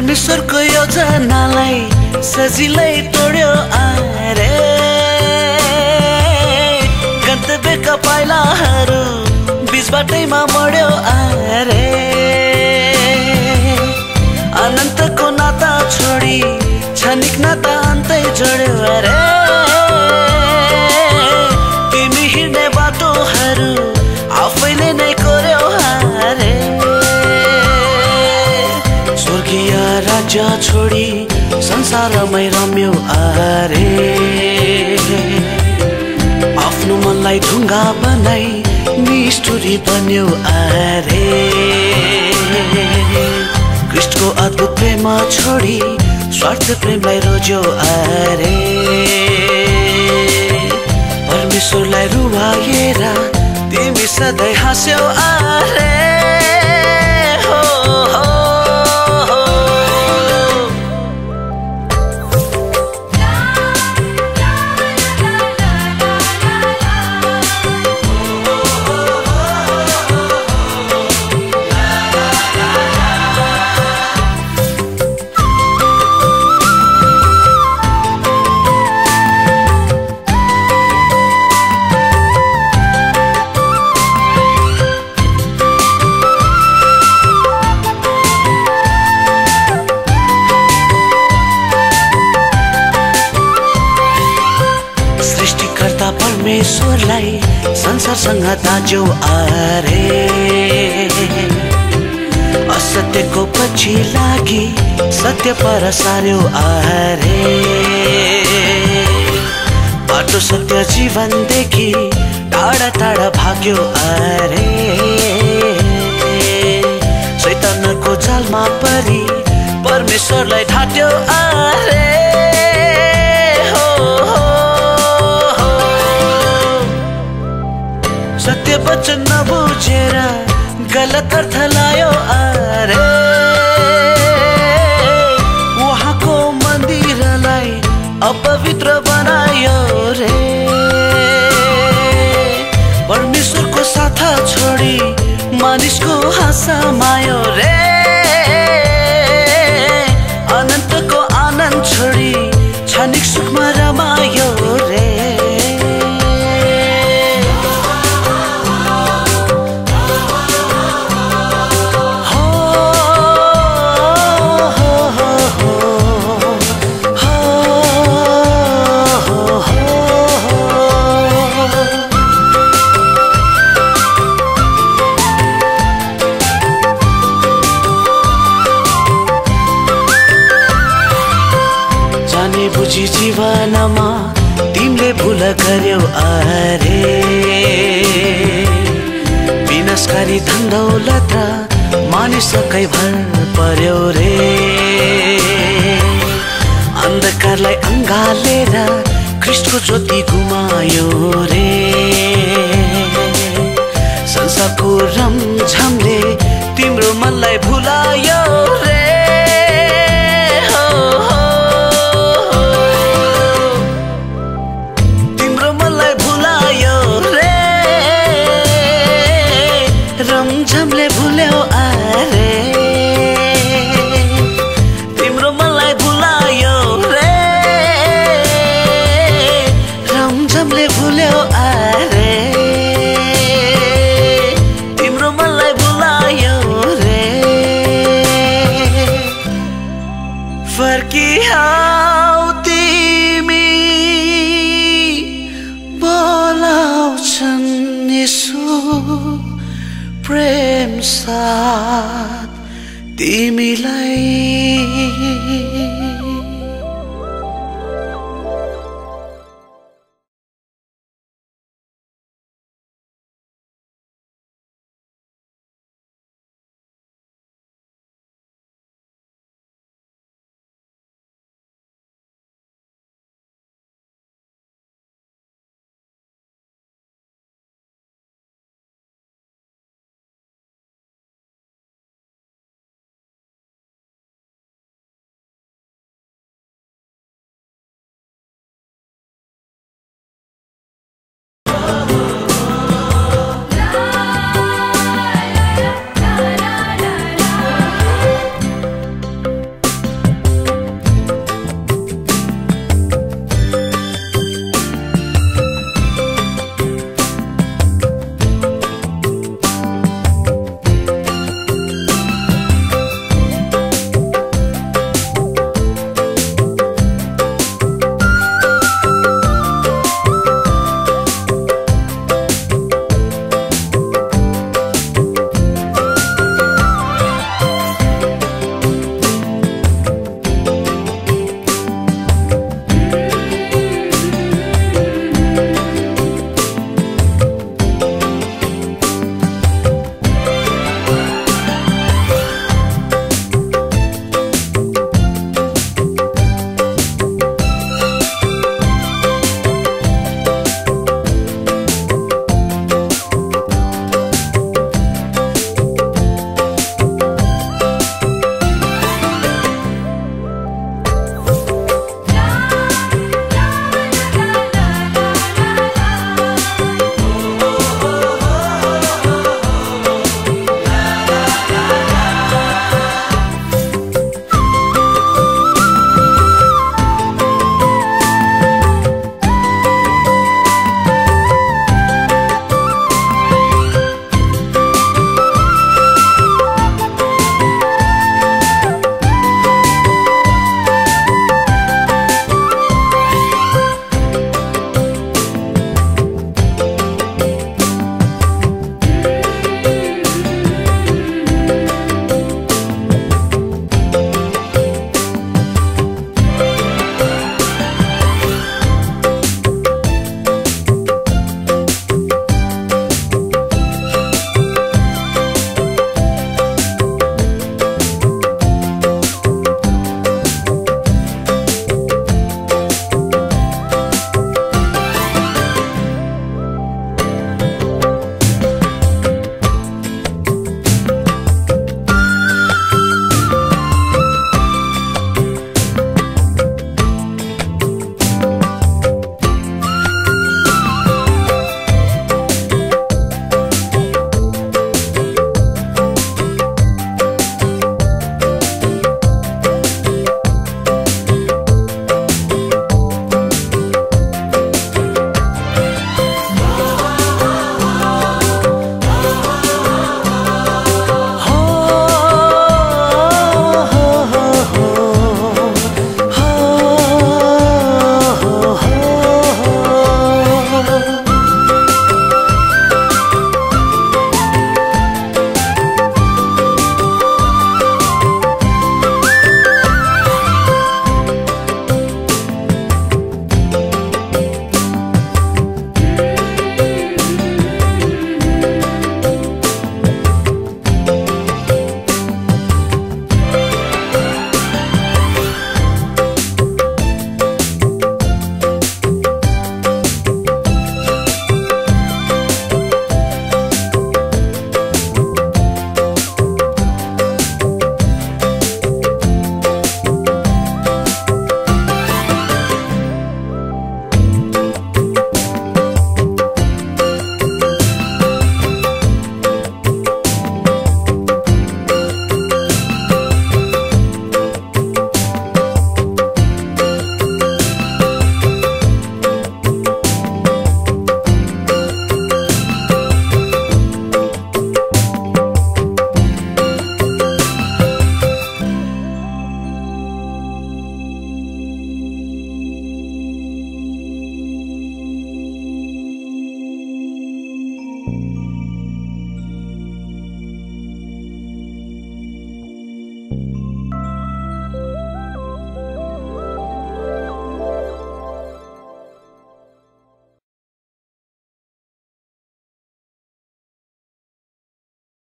परमेश्वरको योजनालाई सजिलै तोड्यो आरे गन्तव्यका पाइलाहरू बीच बाटैमा मोड्यो आरे अनन्तको नाता छोडी क्षणिक नाता अन्तै जोड्यो अरे तिमी हिँड्ने बाटोहरू आफैले नै कोर्यो अरे स्वर्गीय राज्य छोडी संसारमै रम्यो अरे आफ्नो मनलाई ढुङ्गा बनाई निष्ठुरी बन्यो अरे कृष्णको अद्भुत प्रेम छोडी स्वार्थ प्रेमलाई रोज्यो अरे परमेश्वरलाई रुवाएर तिमी सधैँ हाँस्यौ अरे हो हो परमेश्वरलाई संसारसँग दाज्यौ अरे असत्यको पछि लागि सत्य पर सार्यौ अरे बाटो सत्य जीवनदेखि टाढा टाढा भाग्यो अरे शैतानको जालमा परी परमेश्वरलाई ढाट्यो अरे सत्य वचन नबुझेर गलत अर्थ लायो अरे उहाँको मन्दिरलाई अपवित्र बनायो रे परमेश्वरको साथ छोडी मानिसको हाँसा मायो रे अनन्तको आनन्द छोडी क्षणिक सुखमा रमायो रे बुझी जीवनमा तिमीले भुल गर्यौ अरे विनाशकारी धन दौलत र मानिसकै भर पर्यो रे अन्धकारलाई अँगालेर कृष्णको ज्योति घुमायो रे संसारको रमझमले तिम्रो मनलाई भुलायो रे रमझमले भुल्यौ अरे तिम्रो मनलाई भुलायो रे रमझमले भुल्यौ अरे तिम्रो मनलाई भुलायो रे फर्किआऊ तिमी बोलाउँछन् येशू प्रेम साथ तिमीलाई